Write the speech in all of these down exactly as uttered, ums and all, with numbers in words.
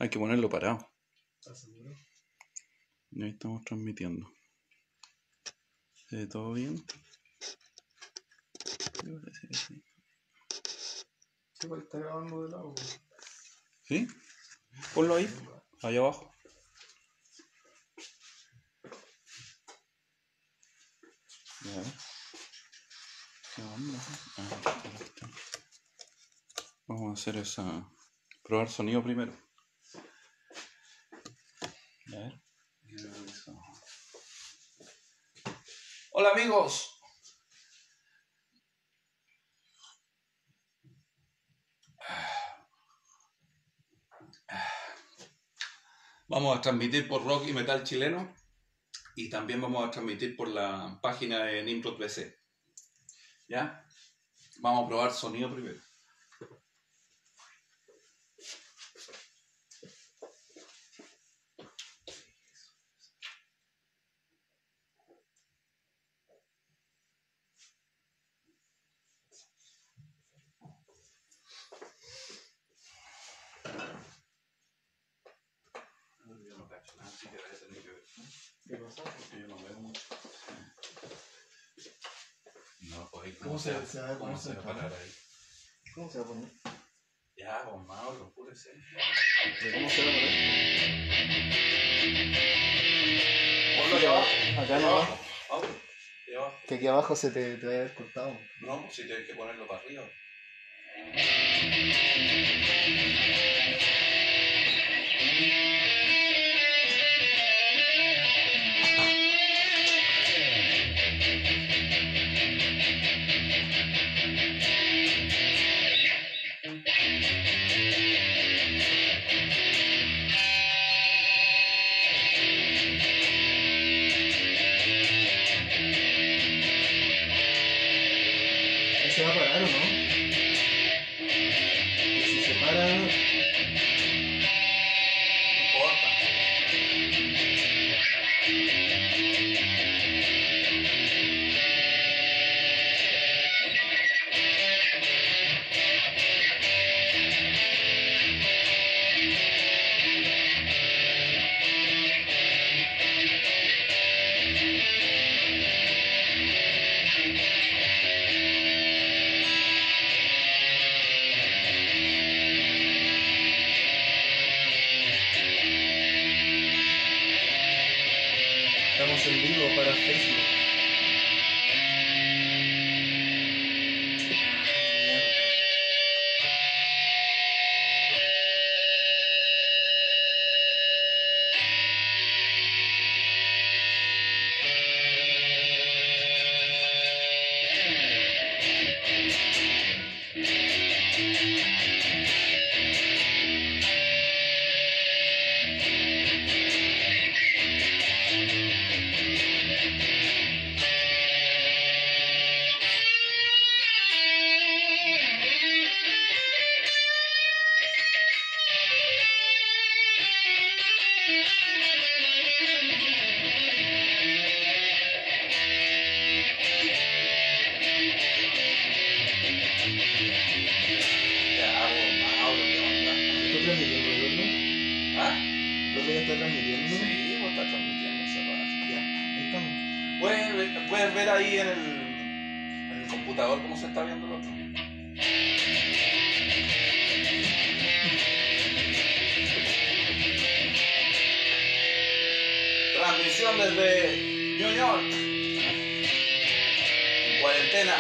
Hay que ponerlo parado. ¿Estás seguro? Y ahí estamos transmitiendo. ¿Se ve todo bien? Me parece que sí. Sí, porque está grabando de lado. ¿Sí? Ponlo ahí, allá abajo. Ya. ¿Qué onda? Ah, ahí está. Vamos a hacer esa... Probar sonido primero. A ver. Hola amigos. Vamos a transmitir por Rock y Metal Chileno y también vamos a transmitir por la página de Nimrod B C. ¿Ya? Vamos a probar sonido primero. Yo no cacho nada, así que debe tener que ver. ¿Qué pasa? Porque yo no veo mucho. No, pues ahí ¿Cómo se, se va a ¿Cómo se va a parar poner? ahí? ¿Cómo se va a poner? Ya, pues Mauro, apúrese. ¿Pero cómo se va a poner? Ponlo ahí abajo. Acá ahí no. abajo. Mauro, ahí abajo. Que aquí abajo se te, te va a haber cortado. No, si tienes que ponerlo para arriba. ¿Se va a parar o no? Y si se para... No importa. Estamos en vivo para Facebook. Ya, pues Mauro, ¿qué onda? ¿Estás transmitiendo, Eduardo? ¿Ah? ¿Eduardo ya está transmitiendo? Sí, vos estás transmitiendo esa parte. Ya, ahí estamos. ¿Puedes ver, puedes ver ahí en el, en el computador cómo se está viendo el otro? Transmisión desde New York. En cuarentena.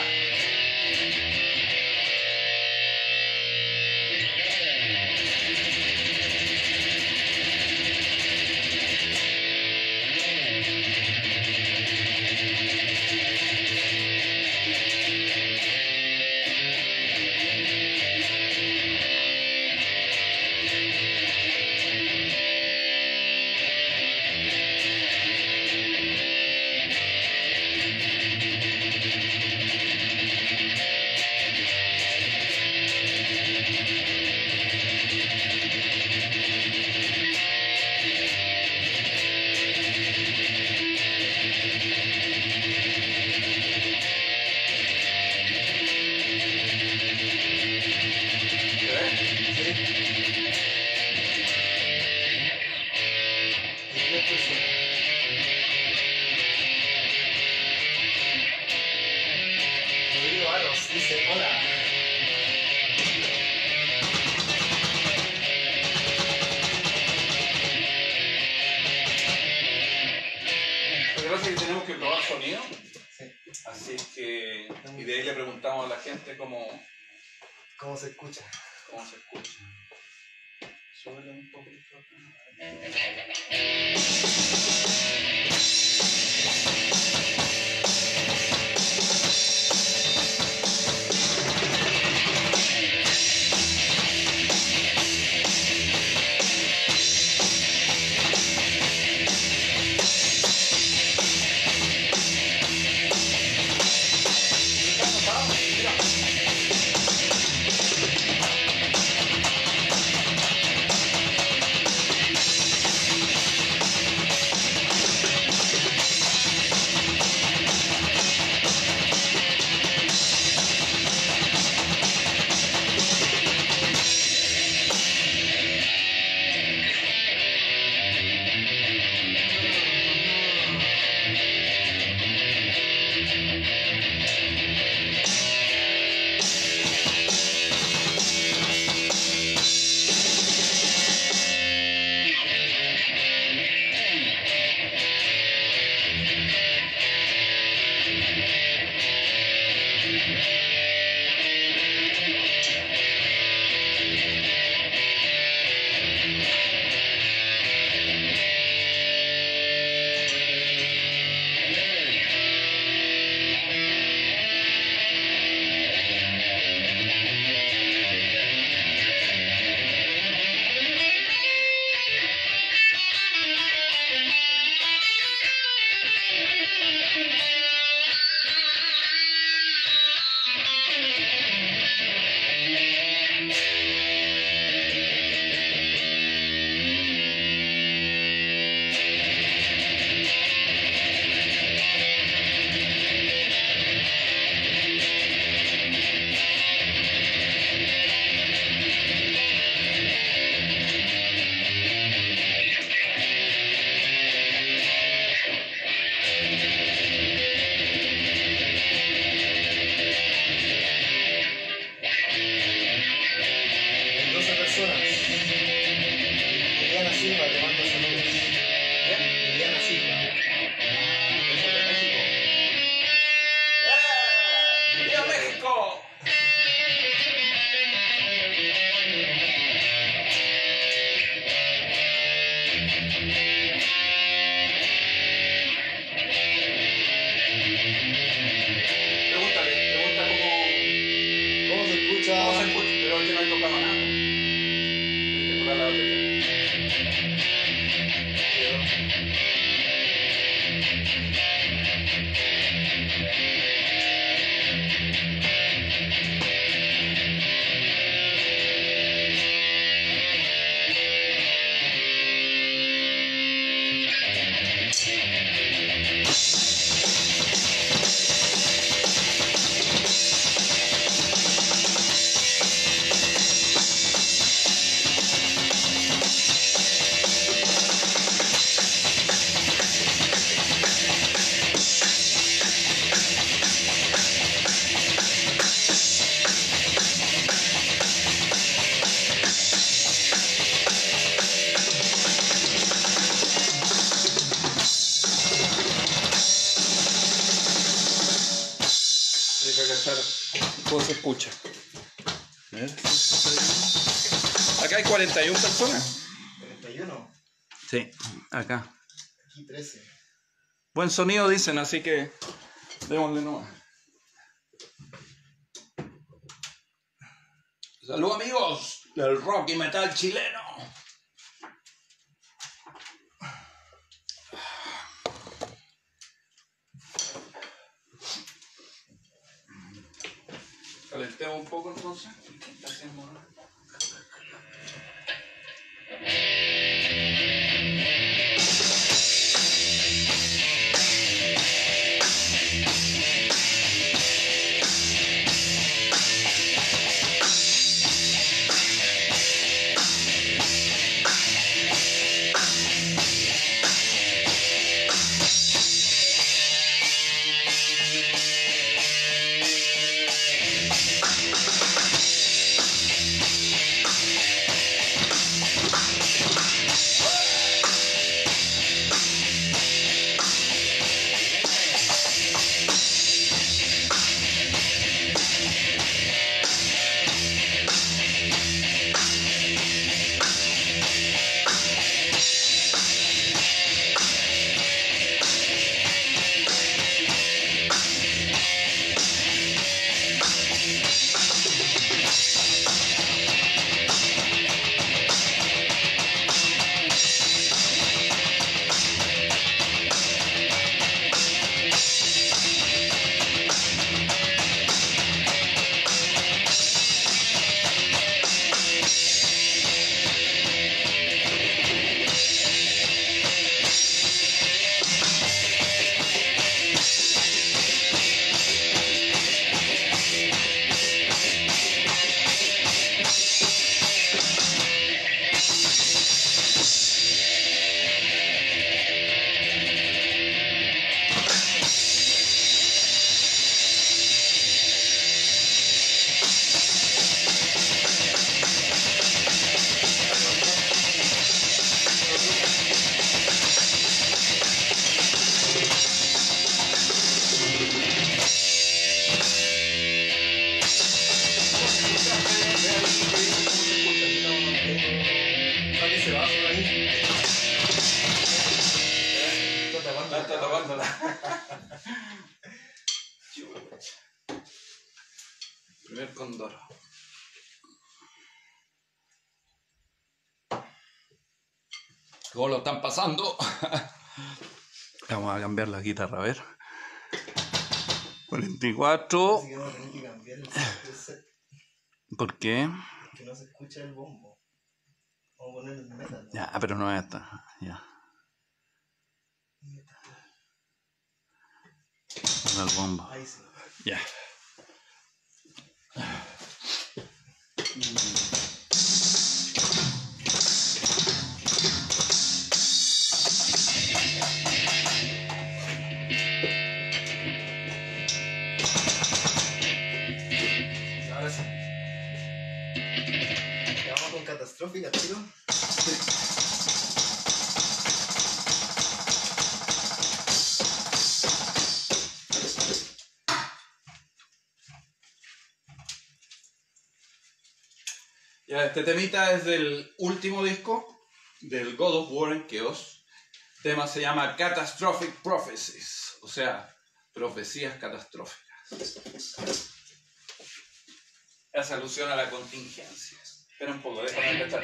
sonido. Sí. Así que, y de ahí le preguntamos a la gente cómo, ¿Cómo se escucha? cómo se escucha. Súbele un poquito acá. ¿Cómo se escucha? A ver. Acá hay cuarenta y una personas. ¿cuarenta y uno? Sí, acá. Aquí trece. Buen sonido dicen, así que démosle nomás. Saludos amigos del rock y metal chileno. Calentemos un poco entonces. Hacemos... está tocándola. Primer cóndor. ¿Cómo lo están pasando? Vamos a cambiar la guitarra, a ver. cuarenta y cuatro. Así que vamos a tener que cambiar el set, el set, ¿Por qué? que no se escucha el bombo. Vamos a poner el metal, ¿no? Ya, pero no es esta. Ya. No el bombo. Ahí sí. Ya. Ahora sí. Ya vamos con catastrófica, tiro. Ya, este temita es del último disco del God of War en Chaos. El tema se llama Catastrophic Prophecies, o sea, profecías catastróficas. Hace alusión a la contingencia. Espera un poco, déjame empezar.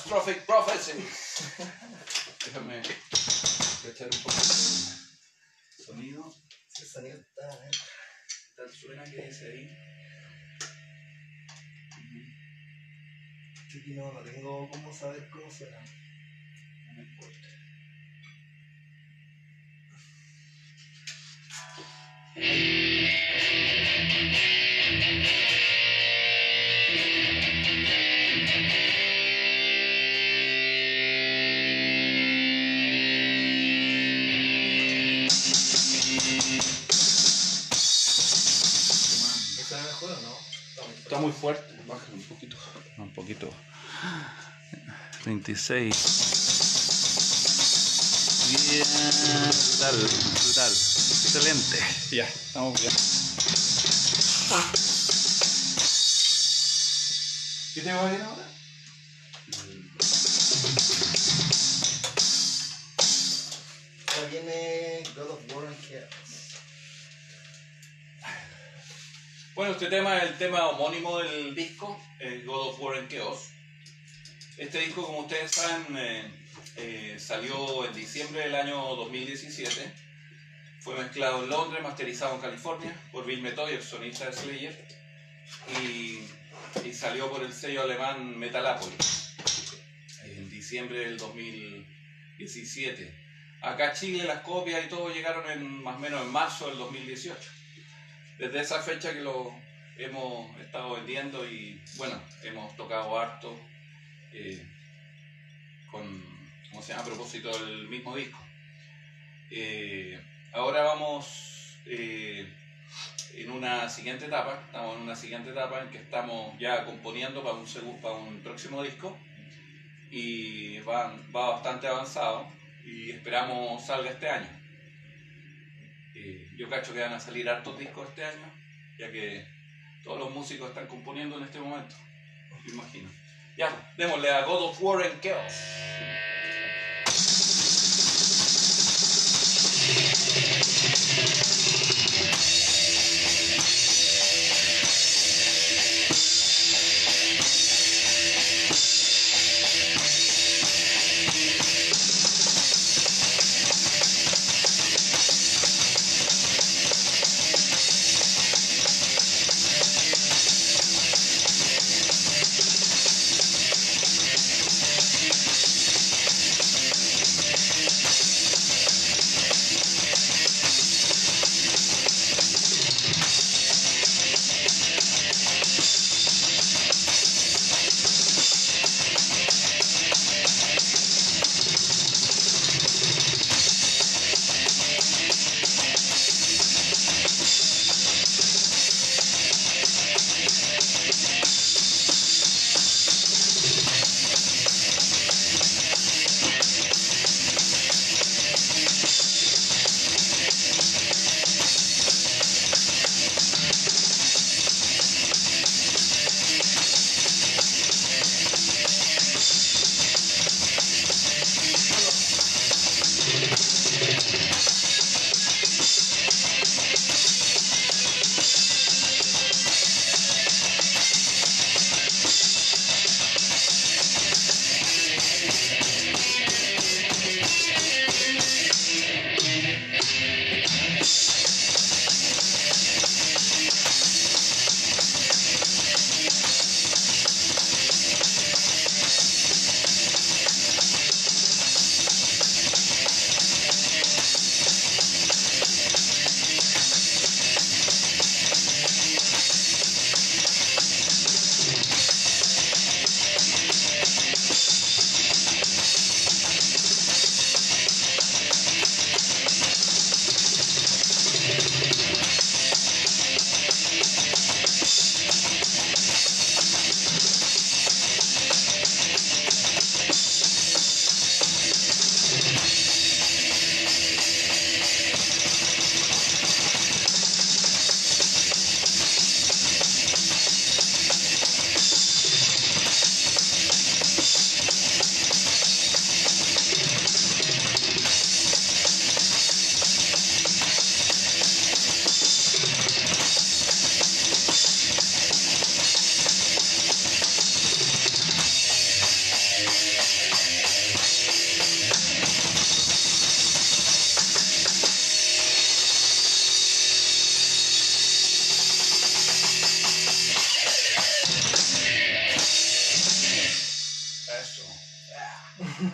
Catastrophic Prophecies. Déjame echar un poco de sonido. Ese sonido está, ¿eh? ¿Qué tal suena? ¿Qué dice ahí? Aquí no, no tengo cómo saber cómo suena. No me importa. ¿Está mejor o no? Está muy fuerte. Bájalo un poquito. Un poquito. veintiséis. Bien. Brutal. Brutal. Excelente. Ya, estamos bien. ¿Qué te va bien ahora? Ahora viene God of War and Chaos. Bueno, este tema es el tema homónimo del disco, el God of War and Chaos. Este disco, como ustedes saben, eh, eh, salió en diciembre del año dos mil diecisiete. Fue mezclado en Londres, masterizado en California por Bill Metoy, el sonista de Slayer. Y, y salió por el sello alemán Metalapolis en diciembre del dos mil diecisiete. Acá a Chile las copias y todo llegaron en, más o menos en marzo del dos mil dieciocho. Desde esa fecha que lo hemos estado vendiendo y bueno, hemos tocado harto eh, con, ¿cómo se llama? A propósito del mismo disco. Eh, ahora vamos eh, en una siguiente etapa, estamos en una siguiente etapa en que estamos ya componiendo para un, segundo, para un próximo disco y va, va bastante avanzado y esperamos salga este año. Eh, yo cacho que van a salir hartos discos este año, ya que todos los músicos están componiendo en este momento, me imagino. Ya, démosle a God of War and Chaos.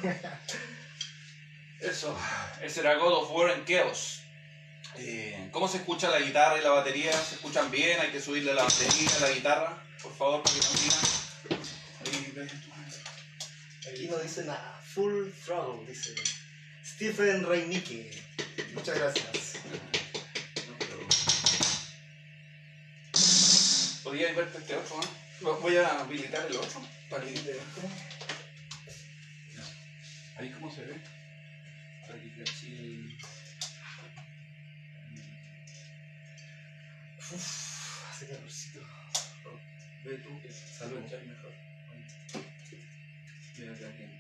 Eso, ese era God of War en Chaos. Eh, ¿Cómo se escucha la guitarra y la batería? ¿Se escuchan bien? Hay que subirle la batería a la guitarra, por favor, para que no digan. Aquí no dice nada. Full Throttle, dice Stephen Reinicke. Muchas gracias. ¿Podría verte este otro? ¿no? Voy a habilitar el otro para ir de esto. Ahí cómo se ve. Para que así. Uff, hace calorcito. Ve tú que salud mejor. Mira acá aquí.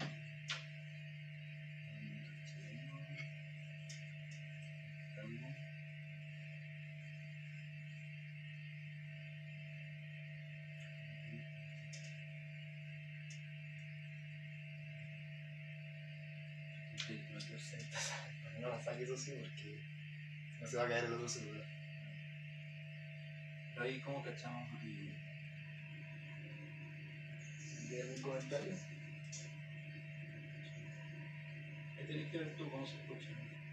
No la saque, eso sí, porque no se va a caer el otro celular. Ahí como cachamos y ¿Hay algún comentario? ahí tenés que ver tú cómo se escucha.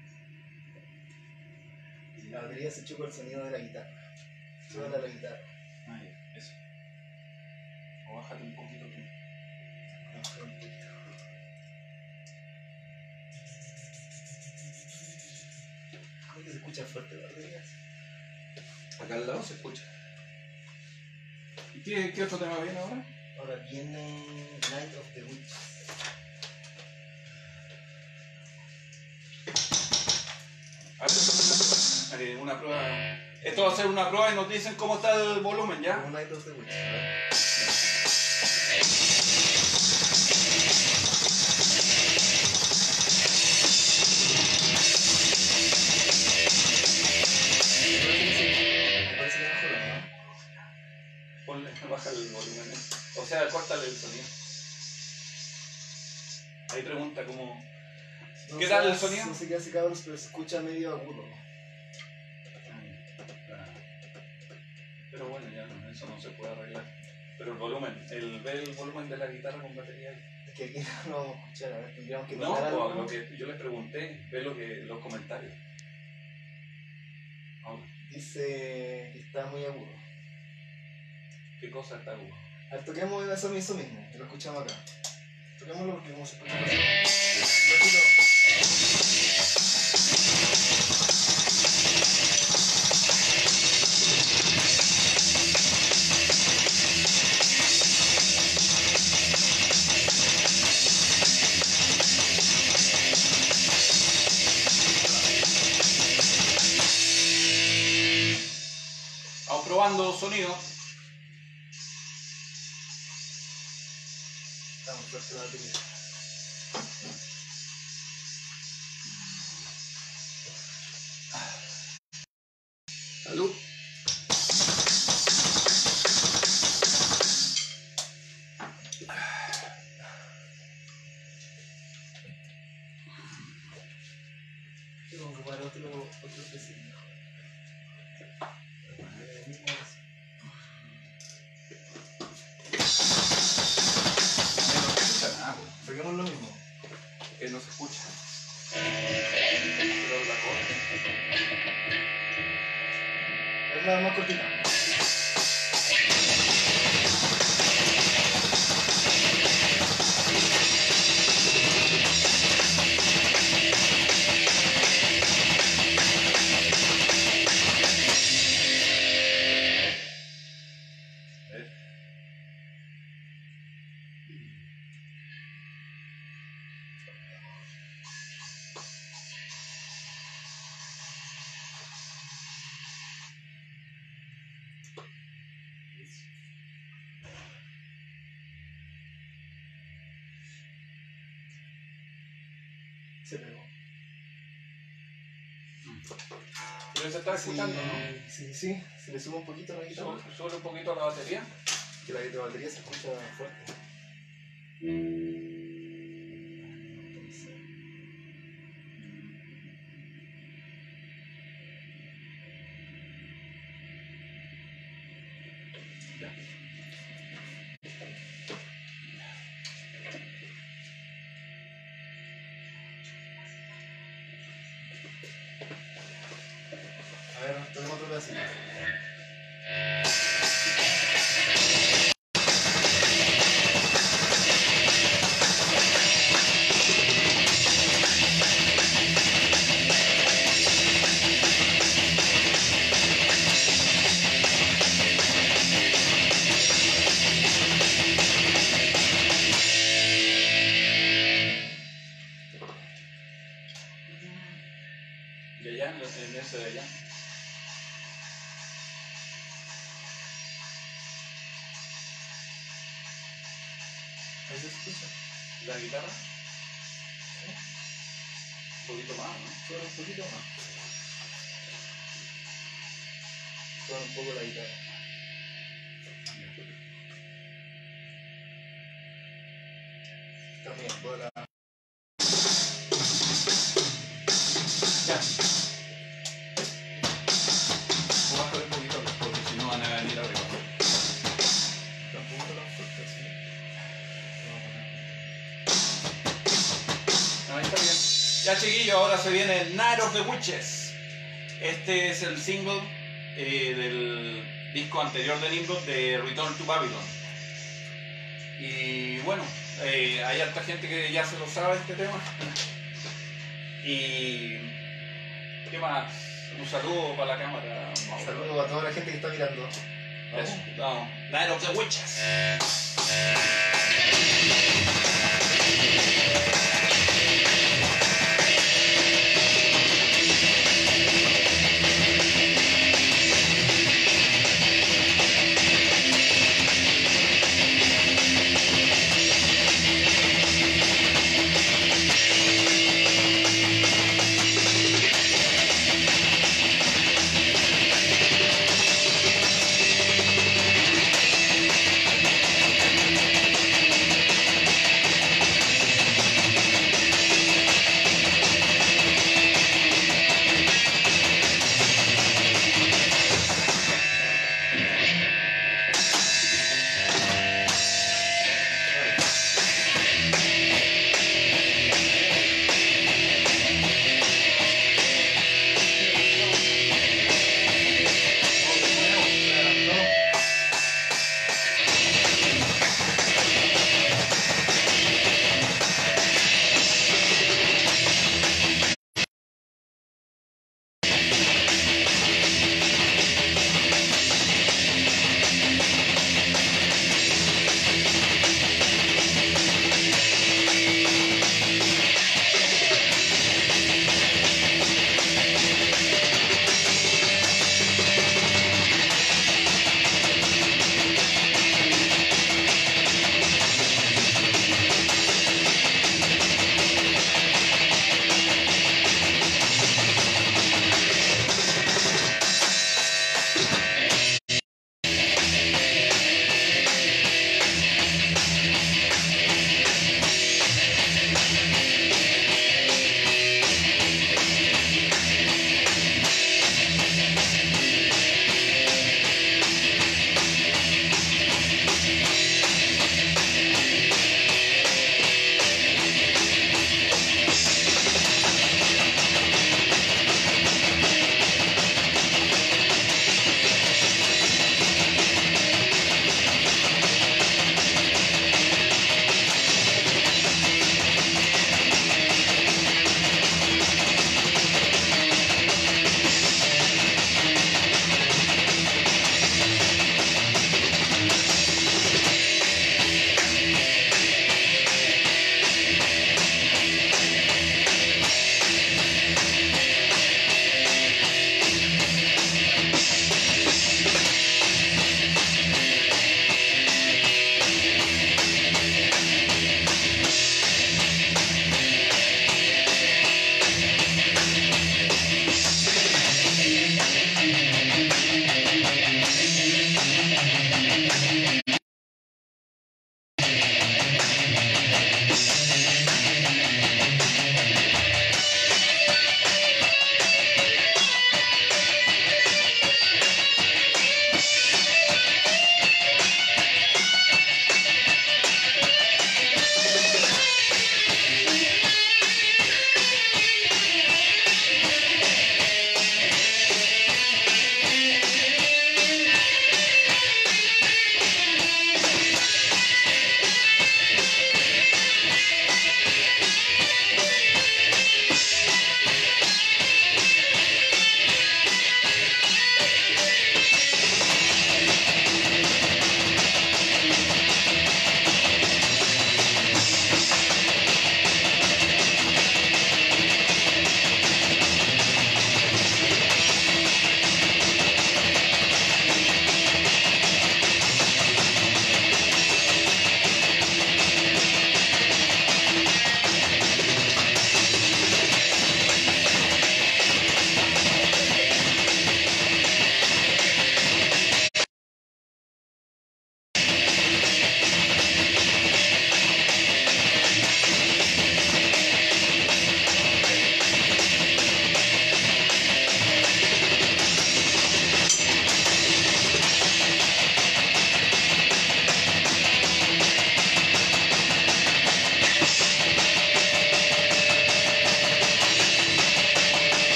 La batería se chupa el sonido de la guitarra. Suena la guitarra. Ah, ya, eso. O bájate un poquito tú. Baja un poquito. ¿Cómo que se escucha fuerte la batería? Acá al lado se escucha. ¿Y qué, qué otro tema viene ahora? Ahora viene Night of the Witch. Haré una prueba. Esto va a ser una prueba y nos dicen cómo está el volumen, ¿ya? Como Night of the Witch. A ver. Me parece que mejoró, ¿no? Ponle, baja el volumen. ¿eh? O sea, córtale el sonido. Ahí pregunta cómo. No ¿Qué sé, tal el sonido? No sé qué hace, cabros, pero se escucha medio agudo. Pero bueno, ya no, eso no se puede arreglar. Pero el volumen, el, ve el volumen de la guitarra con batería. Es que aquí no lo vamos a escuchar, a ver, tendríamos que No, tocar o algo. lo que yo les pregunté, ve lo que, los comentarios. Ahora, Dice que está muy agudo. ¿qué cosa está agudo? A ver, toquemos eso mismo, y lo escuchamos acá. Toquémoslo porque como se escucha un ratito. Vamos probando sonido. Estamos fuerte la batería. Salud. Tengo que ocupar otro, otro precio. Toquemos lo mismo. Que no se escucha. Pero la corta. Es la más cortita. Se pegó. Pero se está escuchando, ¿no? Sí, sí, se le sube un poquito a la guitarra. Sube, sube un poquito la batería. Que la la batería se escucha fuerte. Ya. Ahí se escucha. ¿La guitarra? Un poquito más, ¿no? Suena un poquito más. Suena un poco la guitarra. También, puedo la... Ya. Voy a bajar un poquito porque si no van a venir arriba. Tampoco tan fuerte así. No, ahí está bien. Ya, chiquillos, ahora se viene Night of the Witches. Este es el single eh, del disco anterior de Nimrod, de Return to Babylon. Y bueno, eh, hay harta gente que ya se lo sabe este tema. Y... ¿qué más? Un saludo para la cámara. Un saludo a toda la gente que está mirando. Eso, vamos. Night of the Witches.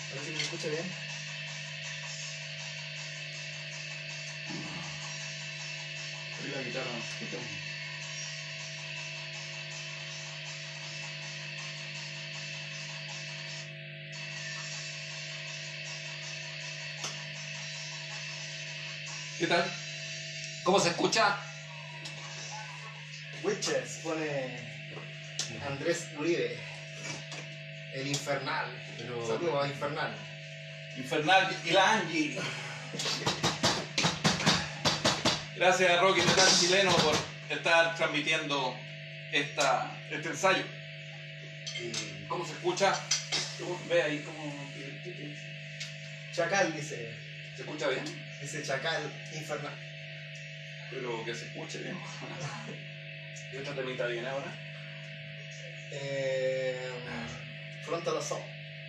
A ver si me escucha bien. Hoy la guitarra no se escucha. ¿Qué tal? ¿Cómo se escucha? Witches pone Andrés Uribe. El Infernal. Pero- Saludos a Infernal. Infernal y la Angie. Gracias a Rocky Metal Chileno por estar transmitiendo esta, este ensayo. Y ¿Cómo se escucha? Ve ahí cómo... Chacal dice. ¿Se escucha bien? Dice Chacal Infernal. Pero que se escuche bien. ¿Y esta temita viene ahora? Eh, Frontal Assault.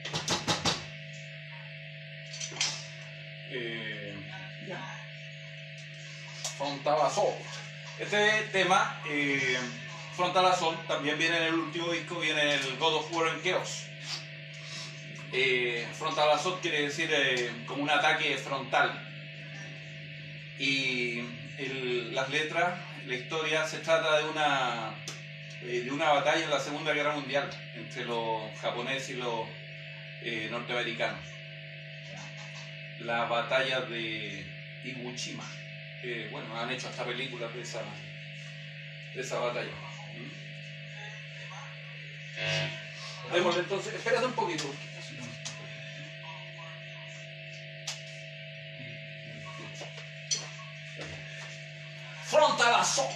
Eh, ya. Frontal Assault. Este tema, eh, Frontal Assault, también viene en el último disco, viene en el God of War and Chaos. Eh, Frontal Assault quiere decir eh, como un ataque frontal. Y el- las letras, la historia se trata de una, eh, de una batalla en la Segunda Guerra Mundial entre los japoneses y los eh, norteamericanos. La batalla de Iwo Jima. Que, bueno, han hecho hasta películas de esa, de esa batalla. ¿Mm? Démosle entonces, espérate un poquito. Frontal Assault.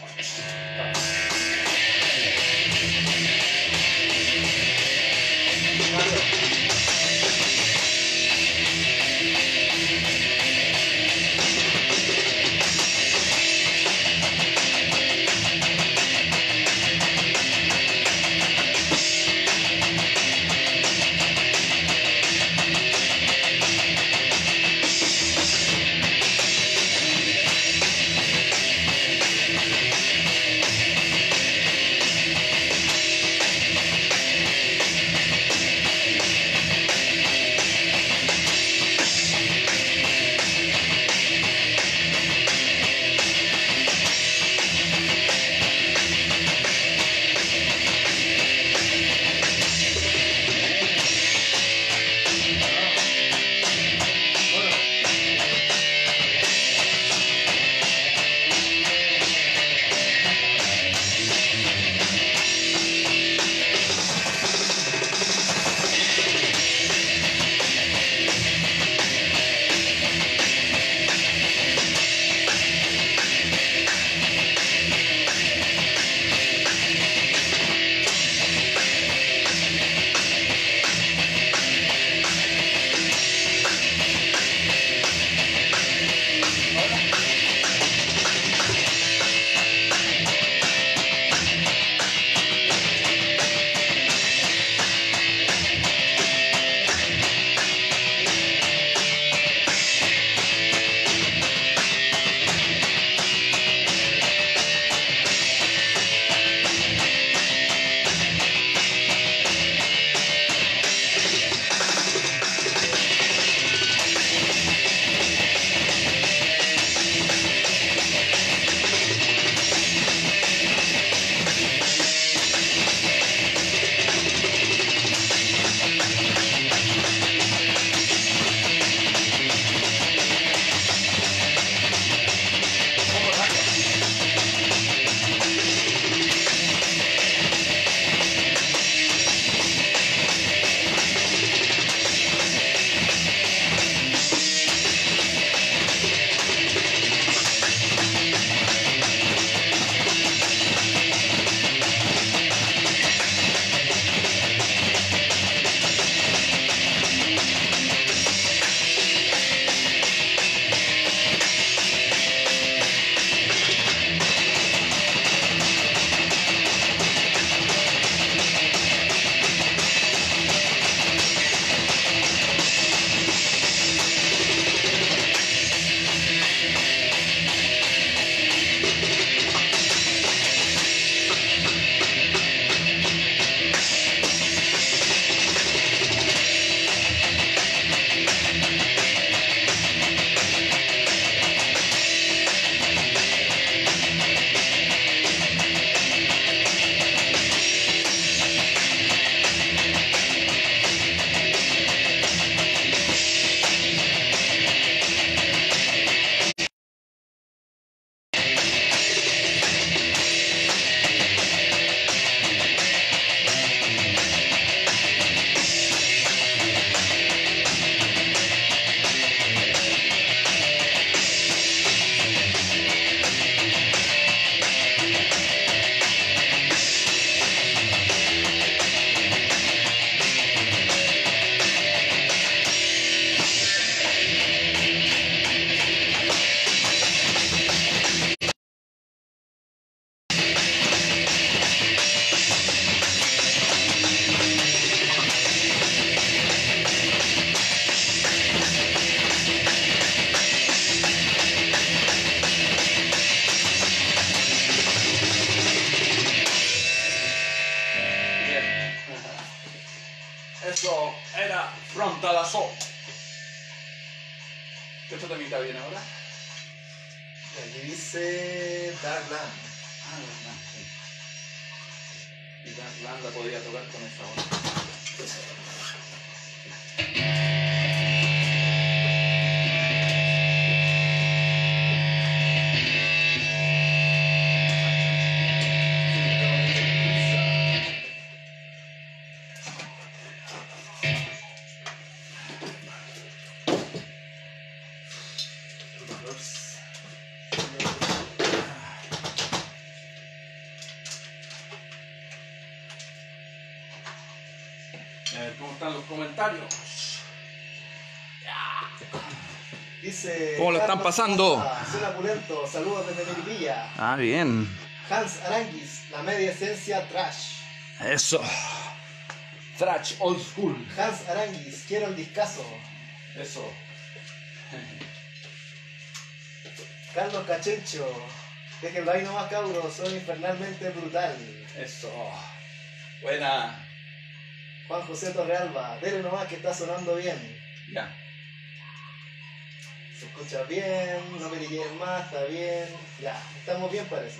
¿Qué otra temita viene ahora? Aquí dice Darkland. Ah, Darkland, sí. Y Darkland la podía tocar con esa onda. ¿Cómo están los comentarios? Dice. ¿Cómo lo están Carlos pasando? Costa, Suena Pulento, saludos desde Melipilla. Ah, bien. Hans Aranguis, la media esencia trash. Eso. Thrash old school. Hans Aranguis, quiero el discazo. Eso. Carlos Cachencho, déjenlo ahí nomás, cabros, son infernalmente brutal. Eso. Buena. Juan José Torrealba, dele nomás que está sonando bien. Ya. Se escucha bien, no me digan más, está bien. Ya, estamos bien parece.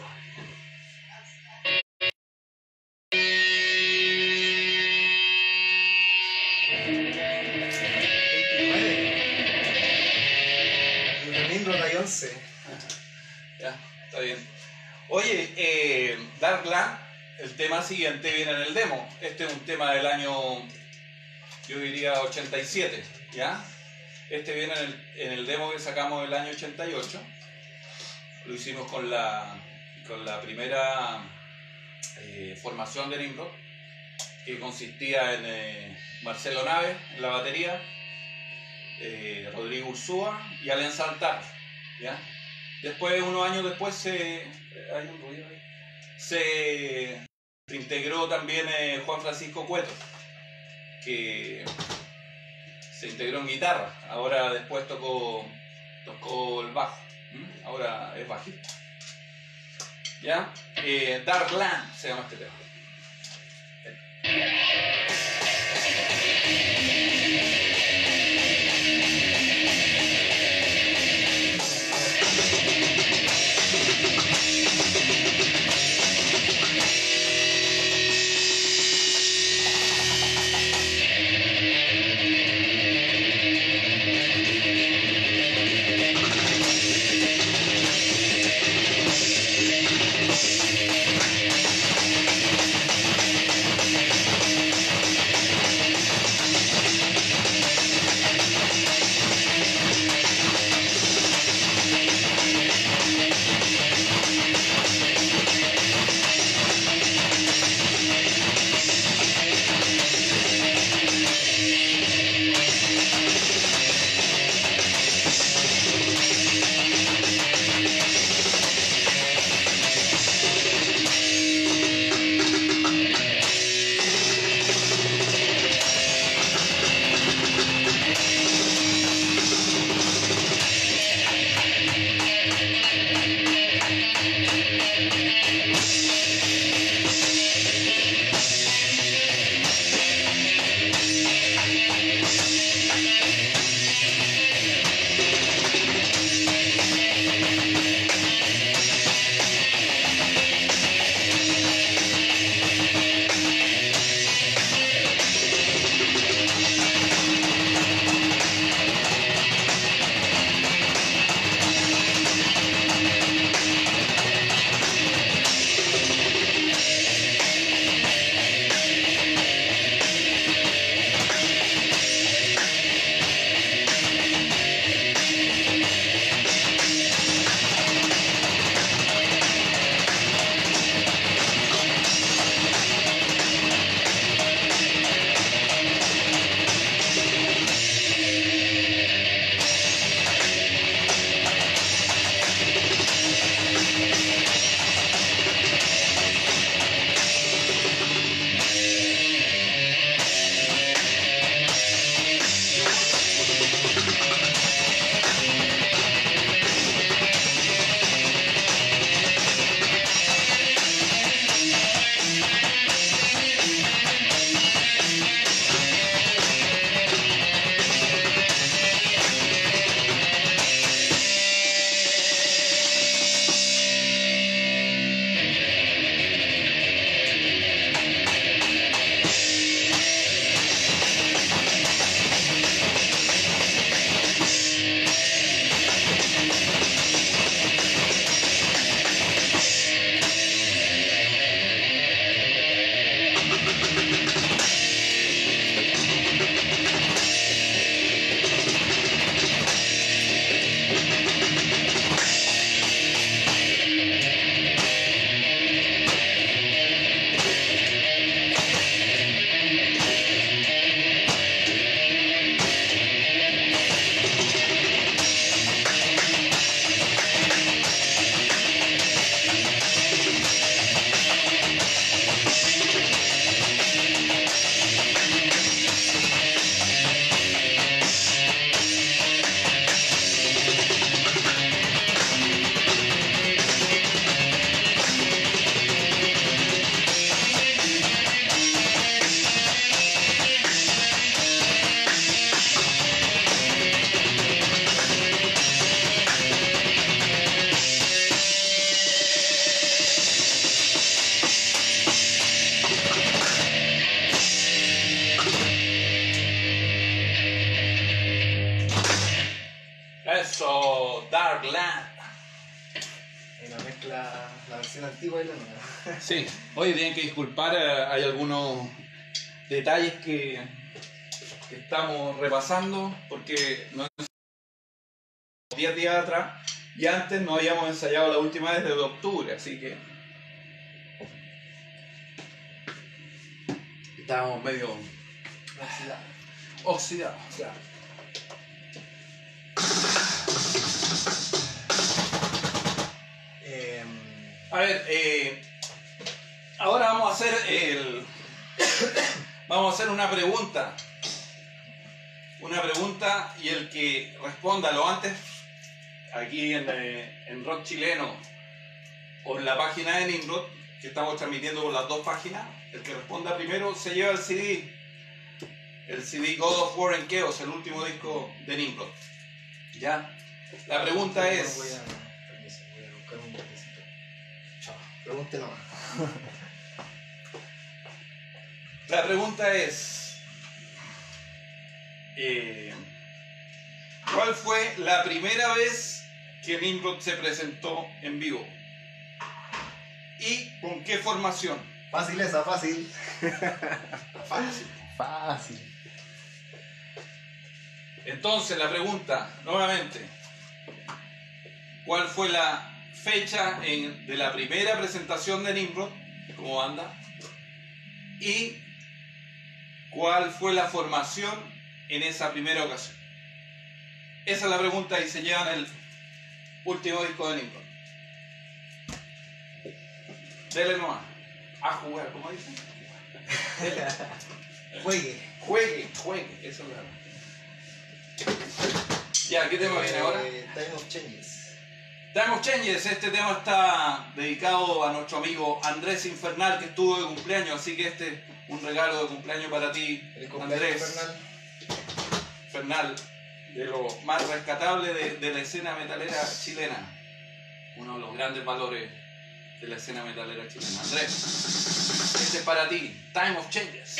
once. Ya, está bien. Oye, eh, Darkland, el tema siguiente viene en el demo. Este es un tema del año, yo diría, ochenta y siete, ¿ya? Este viene en el, en el demo que sacamos del año ochenta y ocho. Lo hicimos con la, con la primera eh, formación de Nimrod, que consistía en eh, Marcelo Nave en la batería, eh, Rodrigo Ursúa y Allen Santar, ¿ya? Después, unos años después, se, hay un ruido ahí, se, se integró también eh, Juan Francisco Cueto, que se integró en guitarra. Ahora después tocó, tocó el bajo. ¿Mm? Ahora es bajista. ¿Ya? Eh, Darkland se llama este tema. Eso, Darkland. Una mezcla, la versión antigua y la nueva. Sí, oye, tienen que disculpar, eh, hay algunos detalles que, que estamos repasando porque no diez días atrás y antes no habíamos ensayado la última vez desde octubre, así que estábamos medio Oxidado. oxidados. Claro. Eh, A ver, eh, ahora vamos a hacer el, vamos a hacer una pregunta, una pregunta y el que responda lo antes aquí en, eh, en Rock Chileno o en la página de Nimrod, que estamos transmitiendo por las dos páginas, el que responda primero se lleva el C D, el C D God of War and Chaos, el último disco de Nimrod. ¿Ya? La pregunta no es... Voy a, permiso, voy a buscar un botecito. Chao. Pregunte nomás. La pregunta es... Eh, ¿cuál fue la primera vez que Nimrod se presentó en vivo? ¿Y con qué formación? Fácil esa, fácil. Fácil. Fácil. Entonces la pregunta, nuevamente, ¿cuál fue la fecha en- de la primera presentación de Nimrod como banda? ¿Y cuál fue la formación en esa primera ocasión? Esa es la pregunta y se llevan el último disco de Nimrod. Dele nomás. A jugar, ¿cómo dicen? Dele. Juegue. Juegue, juegue, eso es la... Ya, ¿qué tema viene ahora? Eh, Time of Changes. Time of Changes, este tema está dedicado a nuestro amigo Andrés Infernal que estuvo de cumpleaños, así que este es un regalo de cumpleaños para ti, El cumpleaños Andrés infernal. Infernal, de lo más rescatable de, de la escena metalera chilena, uno de los grandes valores de la escena metalera chilena. Andrés, este es para ti, Time of Changes.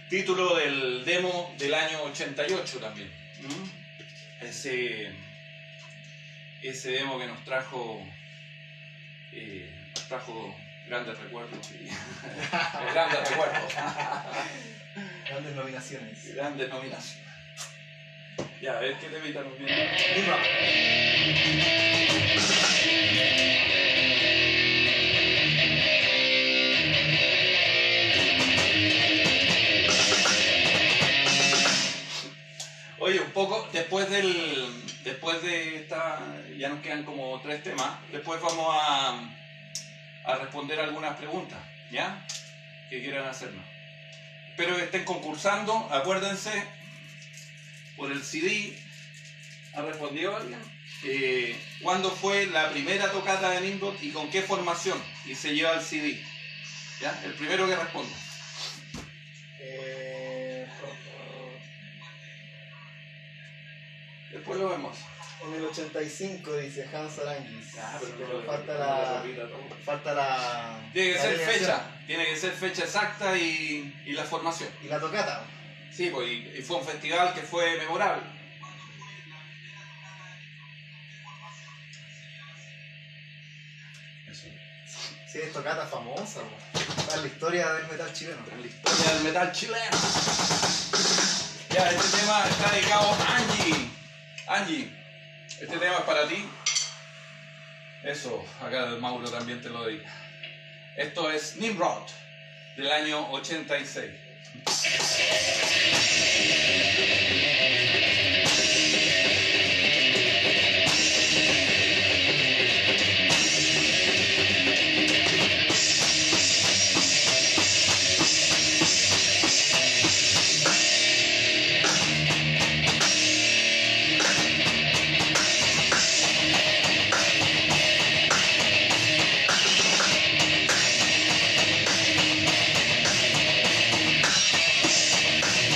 Título del demo del año ochenta y ocho también. ¿Mm? Ese, ese demo que nos trajo, eh, nos trajo grandes recuerdos. Y, grandes recuerdos. Grandes nominaciones. Grandes nominaciones. Ya, a ver qué temita nos viene. Nimrod. Oye, un poco, después del. Después de esta. Ya nos quedan como tres temas. Después vamos a. a responder algunas preguntas, ¿ya? Que quieran hacernos. Espero que estén concursando. Acuérdense, por el C D. ¿Ha respondido alguien? Eh, ¿Cuándo fue la primera tocata de Nimrod y con qué formación? Y se lleva el C D. ¿Ya? El primero que responda. Eh, Después lo vemos. en el ochenta y cinco dice Hans Arangis. Ah, pero pero no lo- falta no la. lo repita todo. Falta la. Tiene que la ser alineación. fecha, tiene que ser fecha exacta y, y la formación. Y la tocata. Sí, pues, y, y fue un festival que fue memorable. Eso. Sí, es tocata famosa, po. Está en la historia del metal chileno. En la historia del metal chileno. Ya, este tema está dedicado a Angie. Angie, este tema es para ti. Eso, acá el Mauro también te lo dedica. Esto es Nimrod, del año ochenta y seis. Nimrod.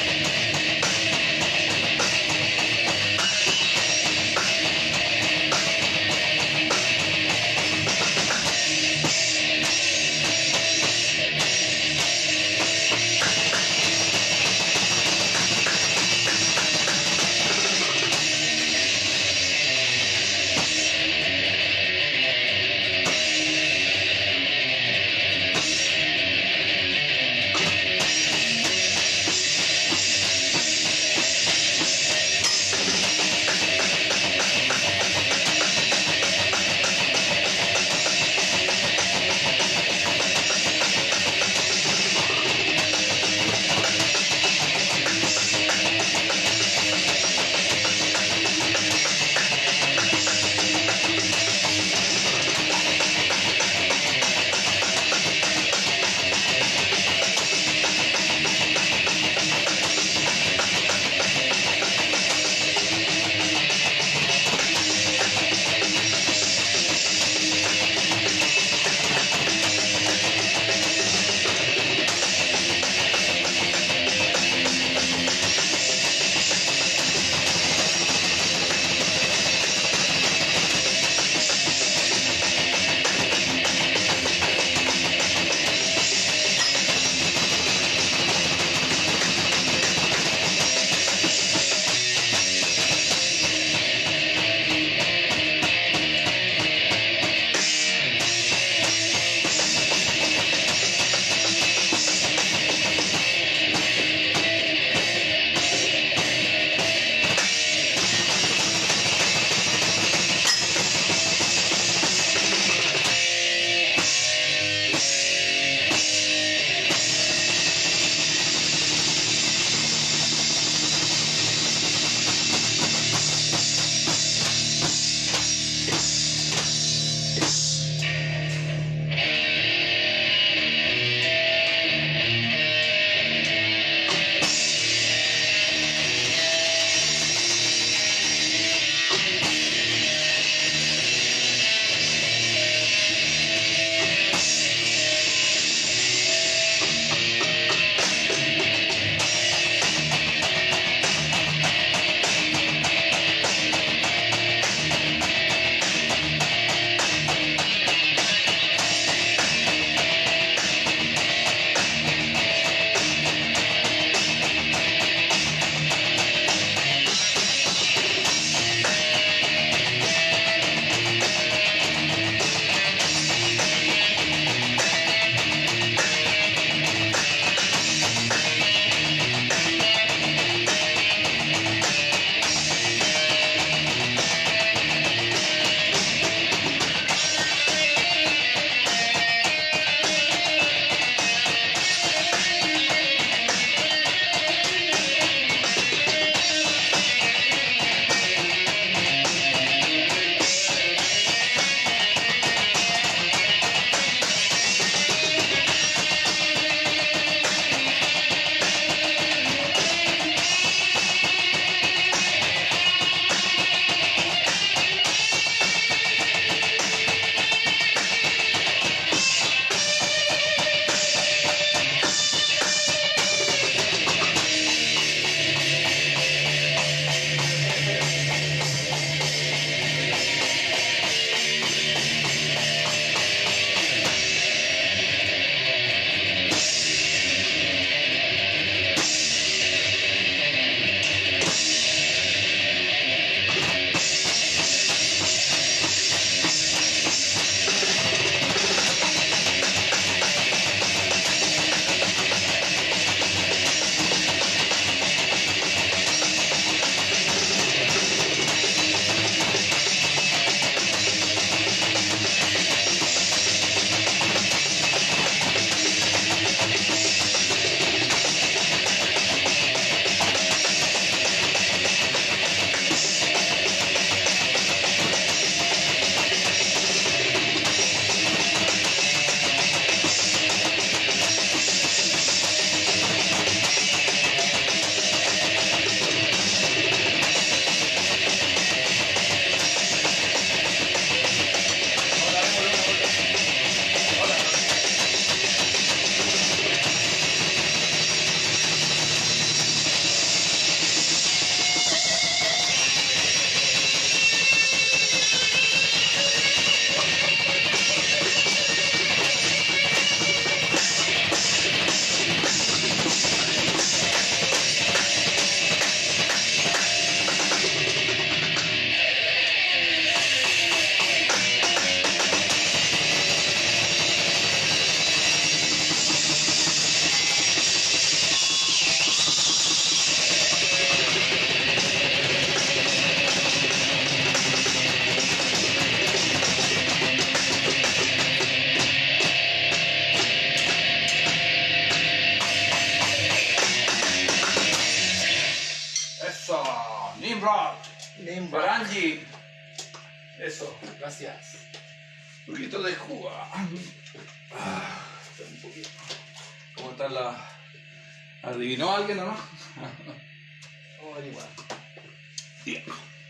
Nimrod. Nimrod. Para Angie. Eso. Gracias. Un poquito de jugo. Ah, un poquito. ¿Cómo está la...? ¿Adivinó alguien o no? Vamos a averiguar. Bien.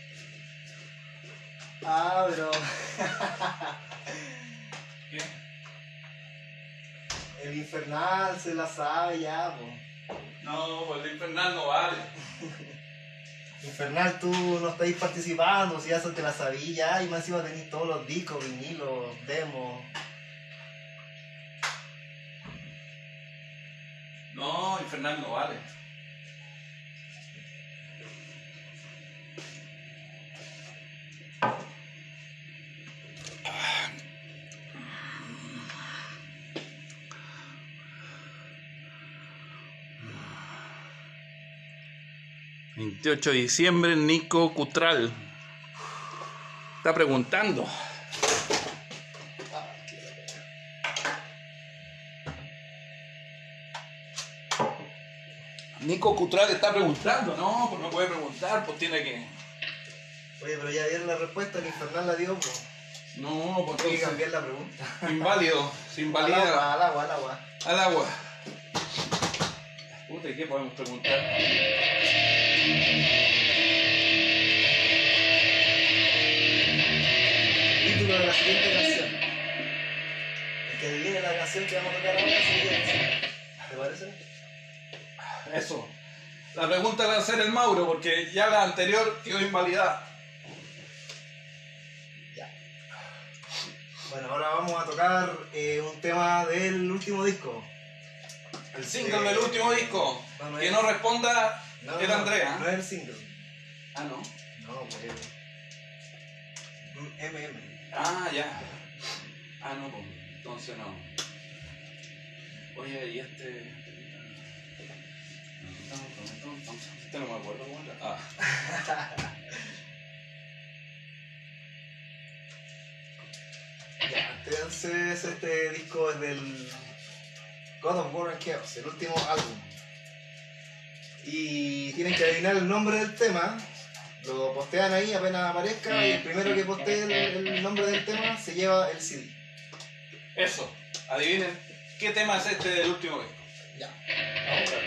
Ah, pero... ¿Qué? El infernal se la sabe ya, po. No, pues el infernal no vale. Infernal, tú no estáis participando, si ya eso te la sabí ya, y más encima tenéis todos los discos, vinilos, demos. No, infernal no vale. veintiocho de diciembre, Nico Cutral está preguntando. Nico Cutral está preguntando. No, pues no puede preguntar, pues tiene que... Oye, pero ya vieron la respuesta, el infernal la dio, pues. No, pues Hay que entonces... cambiar la pregunta. Inválido, se Al invalida. agua, al agua, al agua. Al agua. Puta, ¿y qué podemos preguntar? Título de la siguiente canción. El que adivine la canción que vamos a tocar ahora sería ese. ¿Te parece? Eso. La pregunta va a ser el Mauro, porque ya la anterior quedó invalidada. Ya. Bueno, ahora vamos a tocar eh, un tema del último disco. El single Eh, del último disco. no, no que es- no responda No, el no, Andrea. No es el single. Ah, no. No, pues. M M. Ah, ya. Ah, no, pues. Entonces no. Oye, y este. Este no me acuerdo cómo era. Ah. Ya, entonces este disco es del God of War and Chaos, el último álbum. Y tienen que adivinar el nombre del tema. Lo postean ahí apenas aparezca y el primero que postee el, el nombre del tema se lleva el C D. Eso. Adivinen qué tema es este del último disco. Ya, vamos a ver.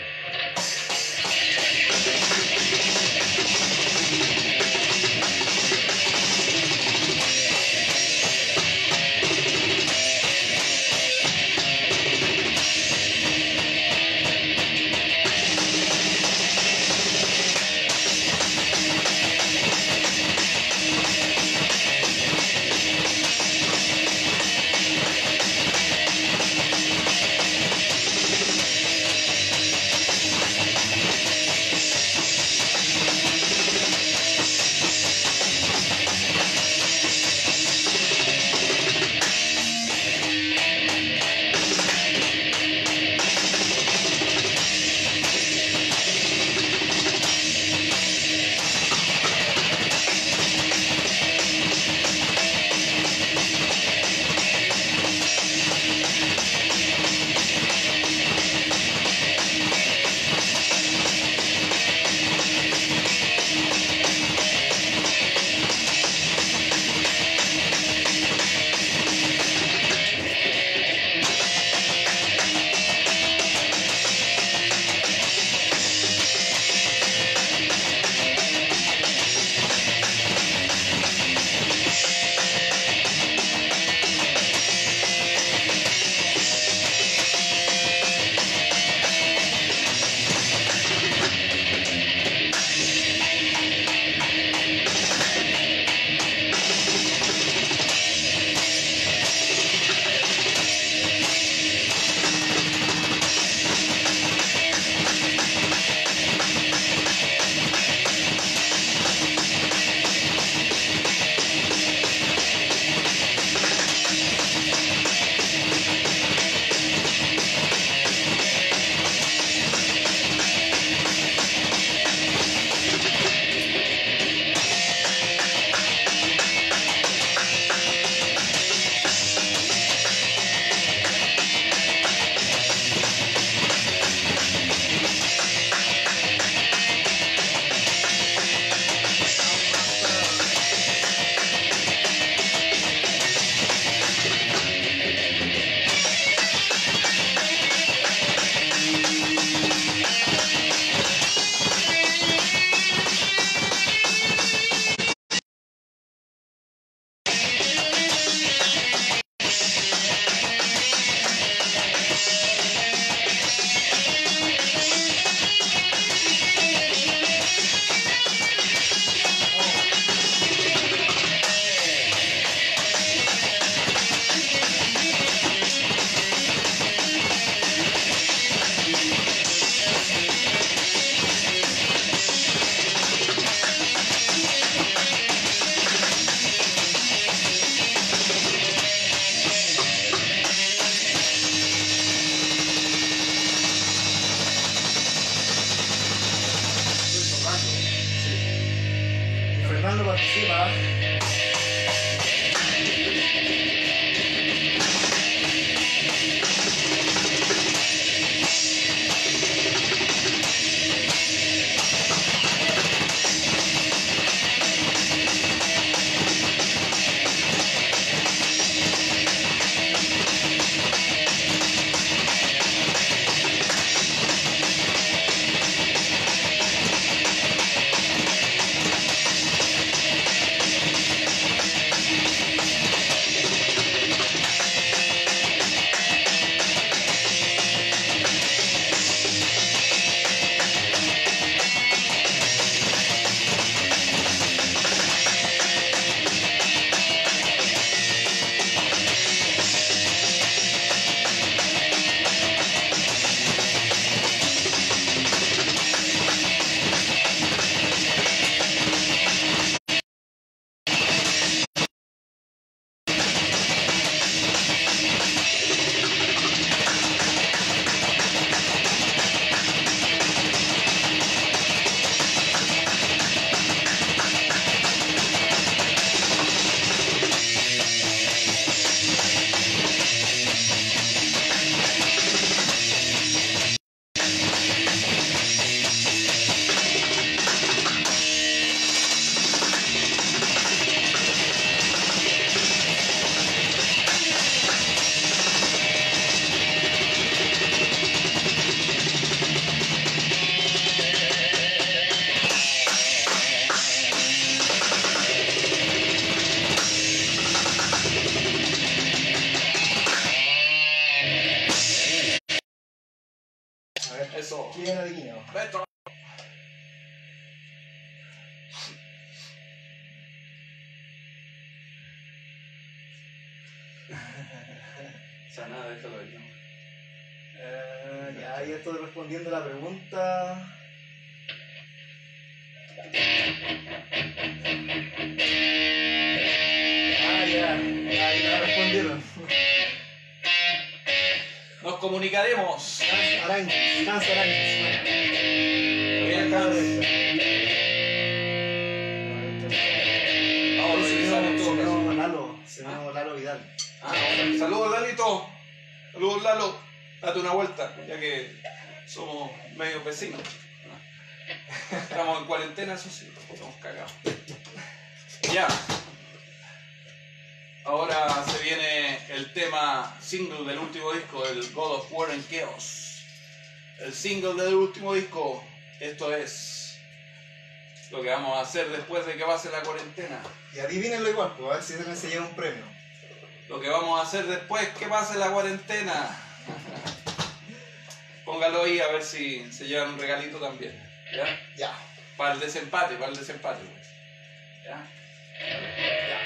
participa. Eso. Bien adivinado. Retro. O sea, nada, déjalo ahí, ¿no? Eh, ya, ahí estoy respondiendo la pregunta. Ah, ya, ahí me la respondieron. Nos comunicaremos. Arangues, Hans Arangues. Bien, Hans. Vamos a revisar en todo caso. Señor Lalo, señor Lalo Vidal. Ah, bueno. Saludos, Lalito. Saludos, Lalo. Date una vuelta, ya que somos medio vecinos. Estamos en cuarentena, eso sí, estamos cagados. Ya. Ahora se viene el tema single del último disco, el God of War and Chaos. El single del último disco. Esto es lo que vamos a hacer después de que pase la cuarentena. Y adivínenlo igual, pues, a ver si alguien se lleva un premio. Lo que vamos a hacer después que pase la cuarentena. Póngalo ahí a ver si se llevan un regalito también. ¿Ya? Ya. Para el desempate, para el desempate. ¿Ya? Ya.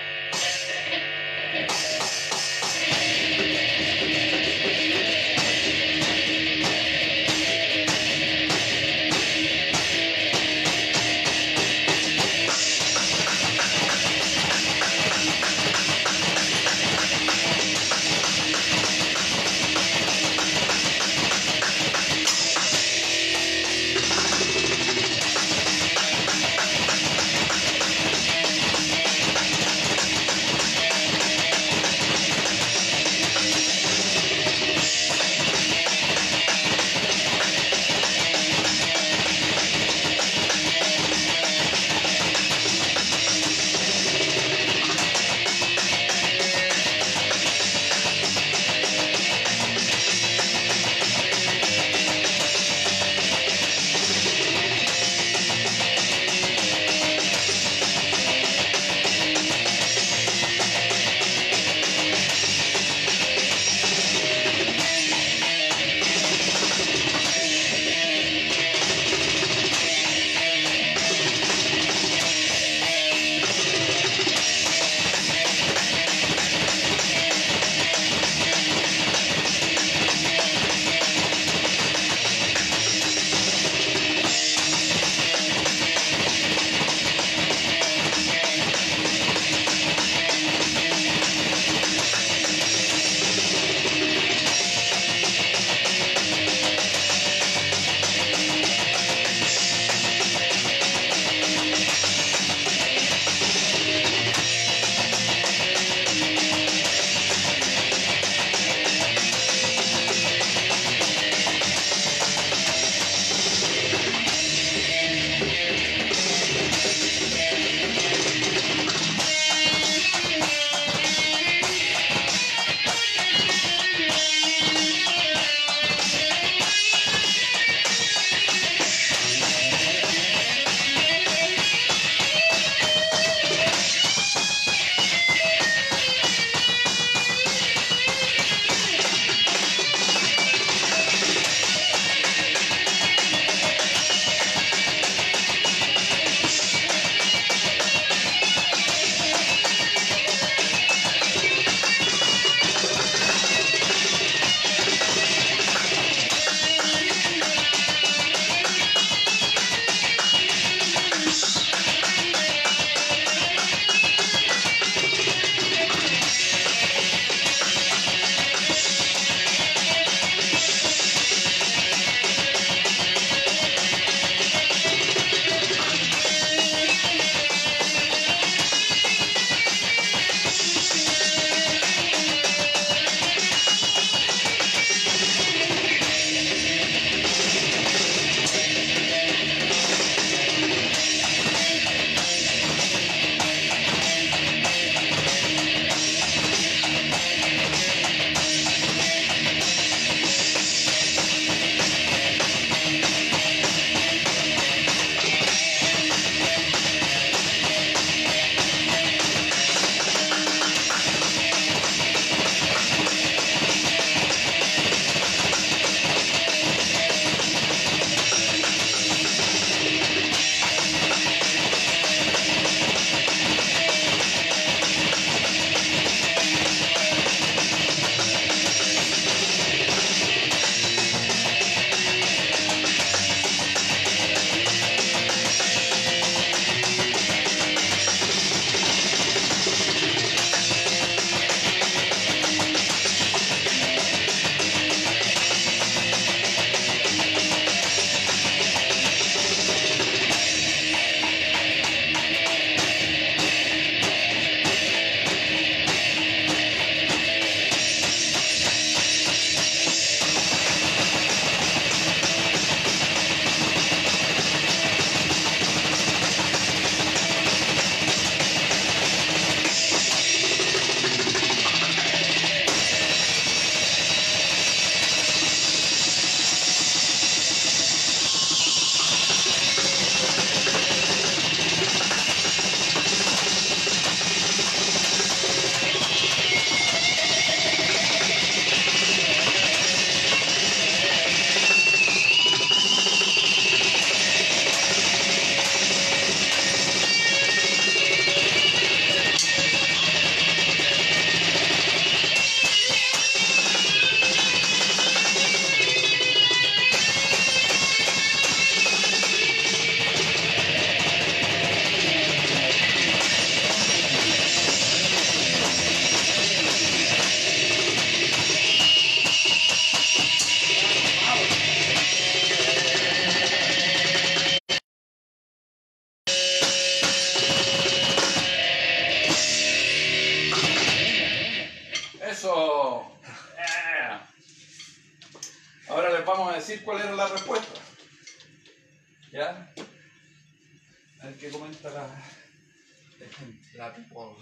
comentar. A ver qué comenta la, la gente. La people.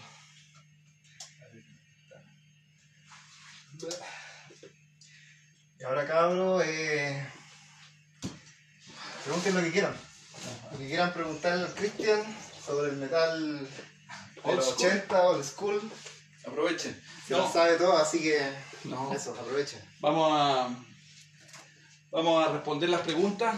Y ahora, cabros, eh, pregunten lo que quieran. Lo que quieran preguntarle al Cristian sobre el metal de Old los school. ochenta, old school. Aprovechen. Se No, lo sabe todo, así que no. eso, aprovechen. Vamos a, vamos a responder las preguntas.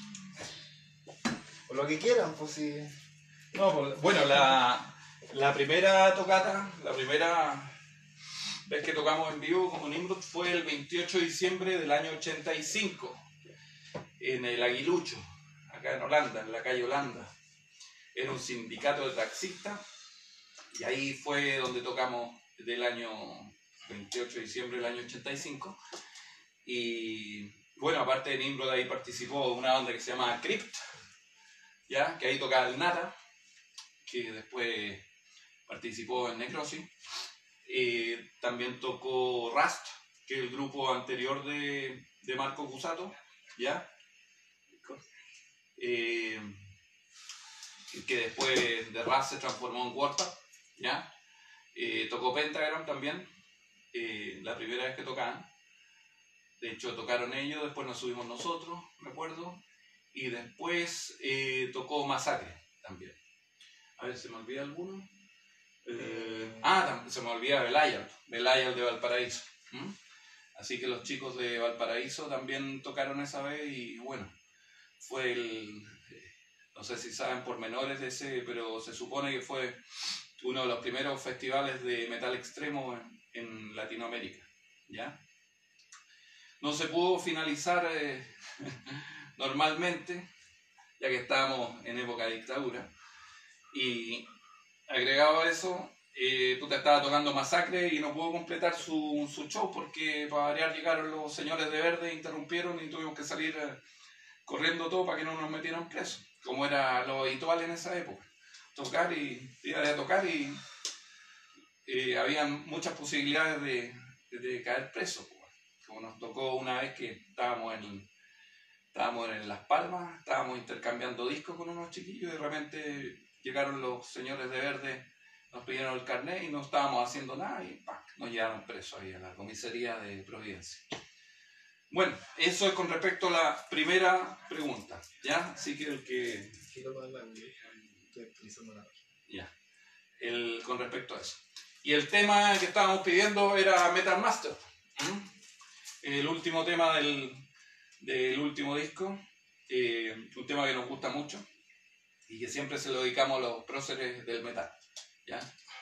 O lo que quieran, pues si... No, pues, bueno, la, la primera tocata, la primera vez que tocamos en vivo como Nimrod fue el veintiocho de diciembre del año ochenta y cinco en el Aguilucho, acá en Holanda, en la calle Holanda. Era un sindicato de taxistas y ahí fue donde tocamos del año veintiocho de diciembre del año ochenta y cinco. Y bueno, aparte de Nimrod, ahí participó una banda que se llama Crypt, ¿ya? Que ahí tocaba el Nata, que después participó en Necrosis. Eh, también tocó Rust, que es el grupo anterior de, de Marco Cusato, ¿ya? Eh, que después de Rust se transformó en Warpath, ¿ya? Eh, tocó Pentagram también, eh, la primera vez que tocaban. De hecho, tocaron ellos, después nos subimos nosotros, me acuerdo. Y después eh, tocó Masacre también. A ver, ¿se me olvida alguno? Eh, ah, se me olvida Belial, Belial de Valparaíso. ¿Mm? Así que los chicos de Valparaíso también tocaron esa vez y bueno, fue el... No sé si saben pormenores de ese, pero se supone que fue uno de los primeros festivales de metal extremo en, en Latinoamérica, ¿ya? No se pudo finalizar eh, normalmente, ya que estábamos en época de dictadura. Y agregado a eso, eh, puta, estaba tocando Masacre y no pudo completar su, su show porque para variar llegaron los señores de verde, interrumpieron y tuvimos que salir eh, corriendo todo para que no nos metieran presos, como era lo habitual en esa época. Tocar y ir a tocar y eh, había muchas posibilidades de, de, de caer preso. Como nos tocó una vez que estábamos en, estábamos en Las Palmas, estábamos intercambiando discos con unos chiquillos y de repente llegaron los señores de verde, nos pidieron el carnet y no estábamos haciendo nada y ¡pac! Nos llevaron presos ahí a la comisaría de Providencia. Bueno, eso es con respecto a la primera pregunta, ¿ya? Así que el que... Estoy utilizando la... Ya, el, con respecto a eso. Y el tema que estábamos pidiendo era Metal Master. ¿Mm? El último tema del, del último disco, eh, un tema que nos gusta mucho y que siempre se lo dedicamos a los próceres del metal, ¿ya?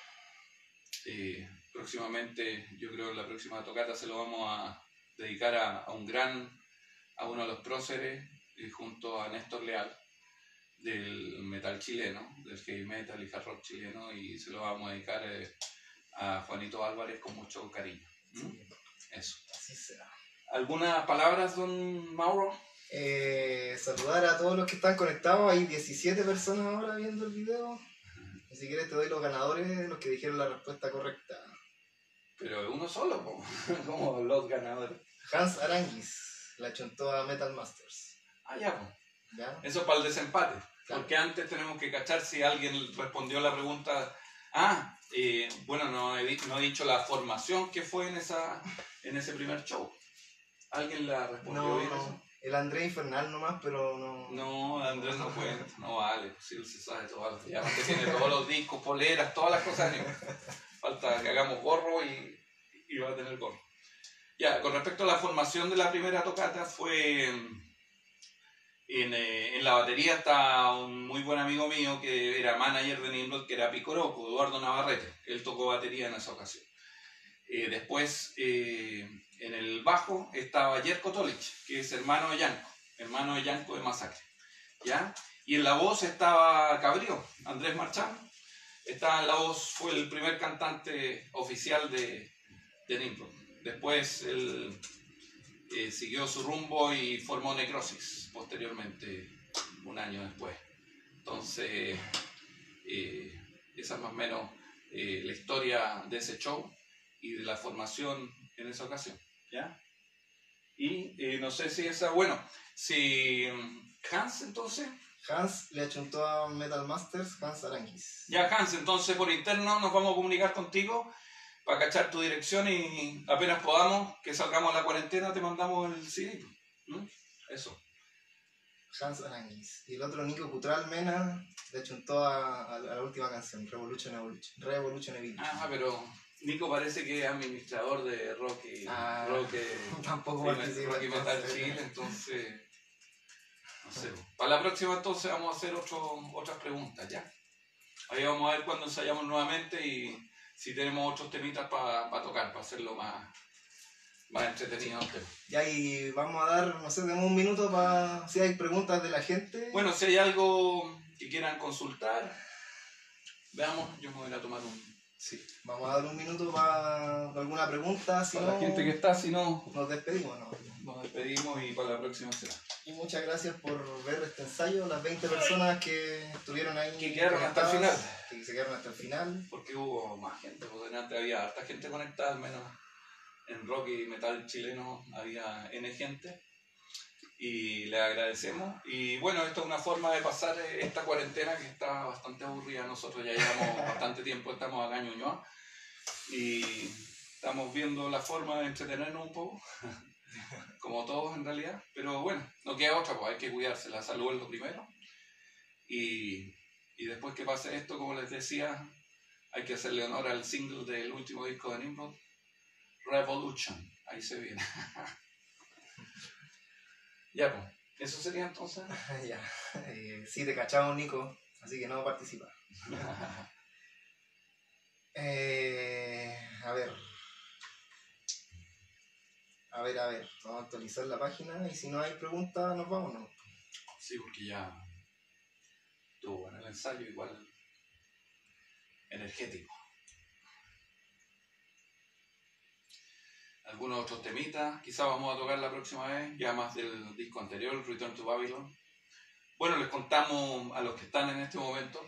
Eh, próximamente, yo creo que en la próxima tocata se lo vamos a dedicar a, a un gran, a uno de los próceres, eh, junto a Néstor Leal, del metal chileno, del heavy metal y hard rock chileno, y se lo vamos a dedicar eh, a Juanito Álvarez con mucho cariño. ¿Mm? Sí, eso. así será. ¿Algunas palabras, don Mauro? Eh, saludar a todos los que están conectados. Hay diecisiete personas ahora viendo el video. Y si quieres te doy los ganadores, los que dijeron la respuesta correcta. Pero uno solo, como los ganadores. Hans Aranguis la chuntó a Metal Masters. Ah, ya, pues. ¿Ya? Eso para el desempate. Claro. Porque antes tenemos que cachar si alguien respondió la pregunta. Ah, eh, bueno, no he, no he dicho la formación que fue en, esa, en ese primer show. ¿Alguien la respondió No, bien no. eso? El André Infernal nomás, pero no... No, Andrés no cuenta. No vale, si él se sabe todo. Y aparte tiene todos los discos, poleras, todas las cosas. Falta que hagamos gorro y, y va a tener gorro. Ya, con respecto a la formación de la primera tocata, fue en, eh, en la batería está un muy buen amigo mío que era manager de Nimrod, que era Picoroco, Eduardo Navarrete. Él tocó batería en esa ocasión. Eh, después, eh, en el bajo estaba Jerko Tolic, que es hermano de Yanko, hermano de Yanko de Masacre, ¿ya? Y en la voz estaba Cabrío, Andrés Marchán. Estaba en la voz, fue el primer cantante oficial de, de Nimrod. Después él eh, siguió su rumbo y formó Necrosis posteriormente, un año después. Entonces, eh, esa es más o menos eh, la historia de ese show y de la formación en esa ocasión, ¿ya? Y eh, no sé si esa, bueno, si Hans entonces, Hans le achuntó a Metal Masters, Hans Aranguis. Ya, Hans, entonces por interno nos vamos a comunicar contigo para cachar tu dirección y apenas podamos, que salgamos a la cuarentena, te mandamos el C D. ¿Mm? Eso. Hans Aranguis. Y el otro, Nico Cutral Mena, le achuntó a, a, a la última canción, Revolution Evolution. Revolution Evolution. Ah, pero Nico parece que es administrador de Rocky. Ah, Rocky, tampoco Rocky, participa, Rocky Metal entonces. Chile, entonces. No sé. Para la próxima, entonces, vamos a hacer otro, otras preguntas, ¿ya? Ahí vamos a ver cuando ensayamos nuevamente y si tenemos otros temitas para pa tocar, para hacerlo más, más entretenido. Ya, y vamos a dar, no sé, tenemos un minuto para si hay preguntas de la gente. Bueno, si hay algo que quieran consultar, veamos, yo me voy a tomar un... Sí. Vamos a dar un minuto para alguna pregunta, si Para no, la gente que está, si no, nos despedimos, ¿no? nos despedimos y para la próxima será. Y muchas gracias por ver este ensayo, las veinte personas que estuvieron ahí. Que quedaron hasta el final. Que se quedaron hasta el final. Porque hubo más gente, porque antes había harta gente conectada, al menos en rock y metal chileno había N gente. Y le agradecemos. Y bueno, esto es una forma de pasar esta cuarentena que está bastante aburrida. Nosotros ya llevamos bastante tiempo, estamos acá en Ñuñoa. Y estamos viendo la forma de entretenernos un poco. Como todos en realidad, pero bueno, no queda otra, pues hay que cuidarse, la salud es lo primero y, y después que pase esto, como les decía, hay que hacerle honor al single del último disco de Nimrod, Revolution, ahí se viene. Ya, pues, eso sería entonces. Ya, eh, sí, te cachamos, Nico, así que no participa. eh, a ver. A ver, a ver, vamos a actualizar la página y si no hay preguntas nos vamos, ¿no? Sí, porque ya estuvo bueno el ensayo, igual energético. Algunos otros temitas, quizás vamos a tocar la próxima vez, ya más del disco anterior, Return to Babylon. Bueno, les contamos a los que están en este momento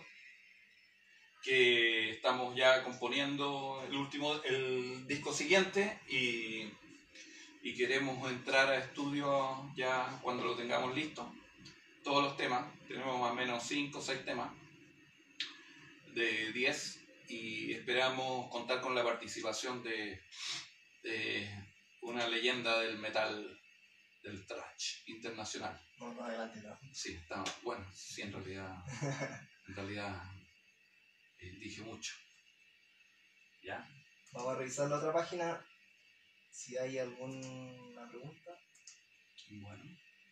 que estamos ya componiendo el último, el disco siguiente y... y queremos entrar a estudio ya cuando lo tengamos listo. Todos los temas, tenemos más o menos cinco o seis temas de diez y esperamos contar con la participación de, de una leyenda del metal, del thrash internacional. Vamos adelante, ¿no? Sí, está bueno, sí, en realidad, en realidad eh, dije mucho. ¿Ya? Vamos a revisar la otra página. Si hay alguna pregunta. Bueno.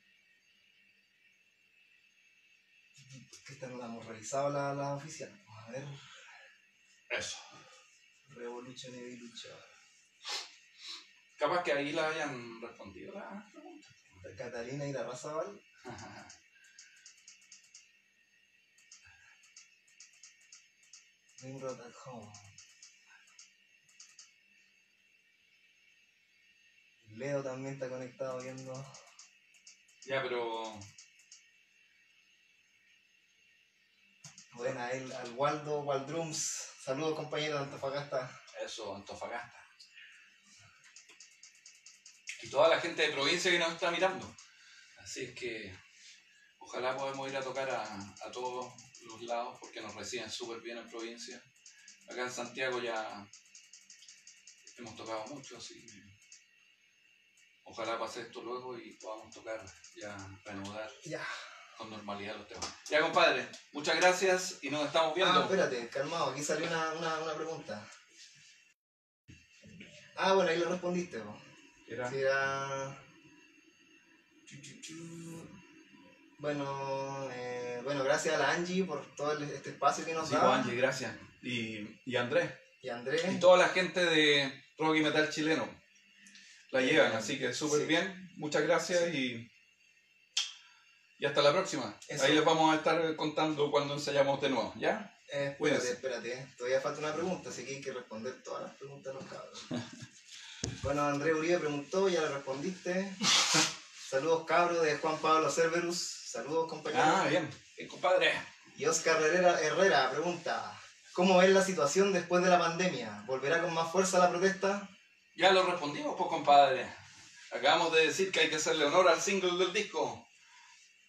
Porque esta no la hemos revisado la, la oficial. A ver. Eso. Revolution Evolution. Capaz que ahí la hayan respondido la pregunta. Catalina y la Razabal. Nimrod at home. Leo también está conectado viendo. Ya, pero... Buena, él, al Waldo, Waldrums. Saludos, compañeros de Antofagasta. Eso, Antofagasta. Y toda la gente de provincia que nos está mirando. Así es que ojalá podamos ir a tocar a, a todos los lados porque nos reciben súper bien en provincia. Acá en Santiago ya hemos tocado mucho, así que ojalá pase esto luego y podamos tocar, ya reanudar Ya. con normalidad los temas. Ya, compadre, muchas gracias y nos estamos viendo. Ah, espérate, calmado, aquí salió una, una, una pregunta. Ah, bueno, ahí lo respondiste, po. ¿Era? Sí, era... Chu, chu, chu. Bueno, eh, bueno, gracias a la Angie por todo el- este espacio que nos Sí, da. pues, Angie, gracias. Y, y Andrés. Y Andrés. Y toda la gente de rock y metal chileno la llevan, así que súper Sí. bien. Muchas gracias y, y hasta la próxima. Eso. Ahí les vamos a estar contando cuando ensayamos de nuevo, ¿ya? Eh, espérate, Cuídense. espérate, eh. Todavía falta una pregunta, así que hay que responder todas las preguntas de los cabros. Bueno, Andrés Uribe preguntó, ya le respondiste. Saludos, cabros, de Juan Pablo Cerberus. Saludos, compañeros. Ah, bien. Bien, compadre. Y Oscar Herrera, Herrera pregunta, ¿cómo ves la situación después de la pandemia? ¿Volverá con más fuerza la protesta? Ya lo respondimos, pues, compadre. Acabamos de decir que hay que hacerle honor al single del disco.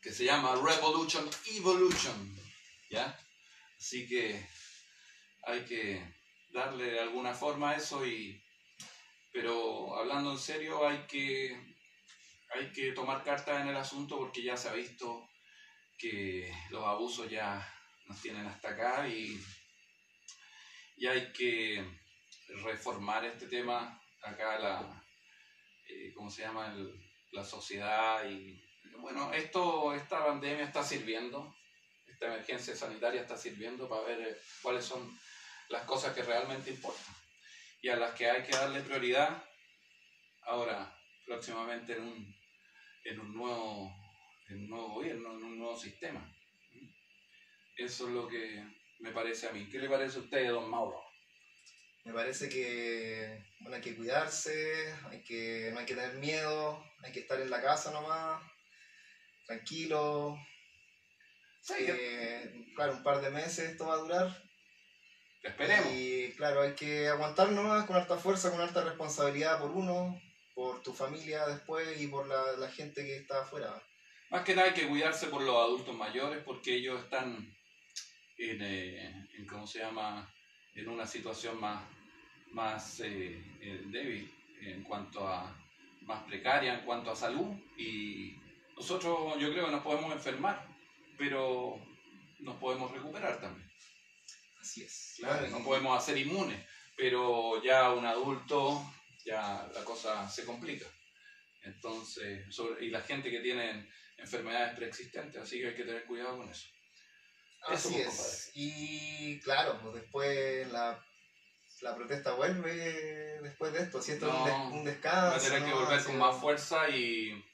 que se llama Revolution Evolution, ¿ya? Así que hay que darle de alguna forma a eso, y, pero hablando en serio hay que, hay que tomar cartas en el asunto, porque ya se ha visto que los abusos ya nos tienen hasta acá, y, y hay que reformar este tema acá, la, eh, ¿cómo se llama? El, la sociedad. Y bueno, esto, esta pandemia está sirviendo, esta emergencia sanitaria está sirviendo para ver eh, cuáles son las cosas que realmente importan y a las que hay que darle prioridad ahora, próximamente, en un, en un, nuevo, en un nuevo gobierno, en un nuevo sistema. Eso es lo que me parece a mí. ¿Qué le parece a usted, don Mauro? Me parece que, bueno, hay que cuidarse, hay que, no hay que tener miedo, hay que estar en la casa nomás, tranquilo. Sí, eh, claro, un par de meses esto va a durar. Esperemos. Y claro, hay que aguantar nomás con harta fuerza, con harta responsabilidad por uno, por tu familia después y por la, la gente que está afuera. Más que nada hay que cuidarse por los adultos mayores, porque ellos están en, eh, en ¿cómo se llama? En una situación más, más eh, eh, débil en cuanto a, más precaria en cuanto a salud, y nosotros yo creo que nos podemos enfermar, pero nos podemos recuperar también. Así es. Claro, Bueno, no y- podemos hacer inmunes, pero ya un adulto, ya la cosa se complica. Entonces, sobre, y la gente que tiene enfermedades preexistentes, así que hay que tener cuidado con eso. Eso, Así pues, compadre. es. Y claro, pues después la, la protesta vuelve después de esto. Si esto es un, des- No, un va descanso. a tener que ¿no? volver Así con es. más fuerza y,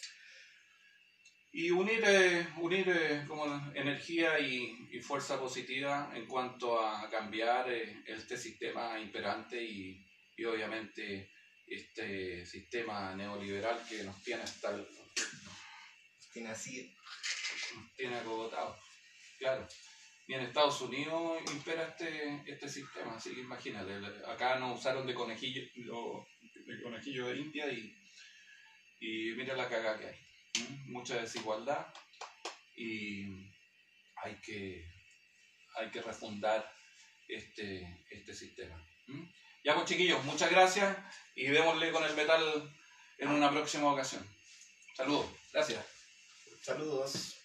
y unir, eh, unir eh, como energía y, y fuerza positiva en cuanto a cambiar eh, este sistema imperante, y, y obviamente este sistema neoliberal que nos tiene hasta el, Tiene así. nos tiene acogotados. Claro. Y en Estados Unidos impera este, este sistema, así que imagínate, acá nos usaron de conejillo, lo- de conejillo de India, y, y mira la cagada que hay. ¿Mm? Mucha desigualdad, y hay que, hay que refundar este, este sistema. ¿Mm? Ya pues, chiquillos, muchas gracias, y démosle con el metal en una próxima ocasión. Saludos, gracias. Saludos.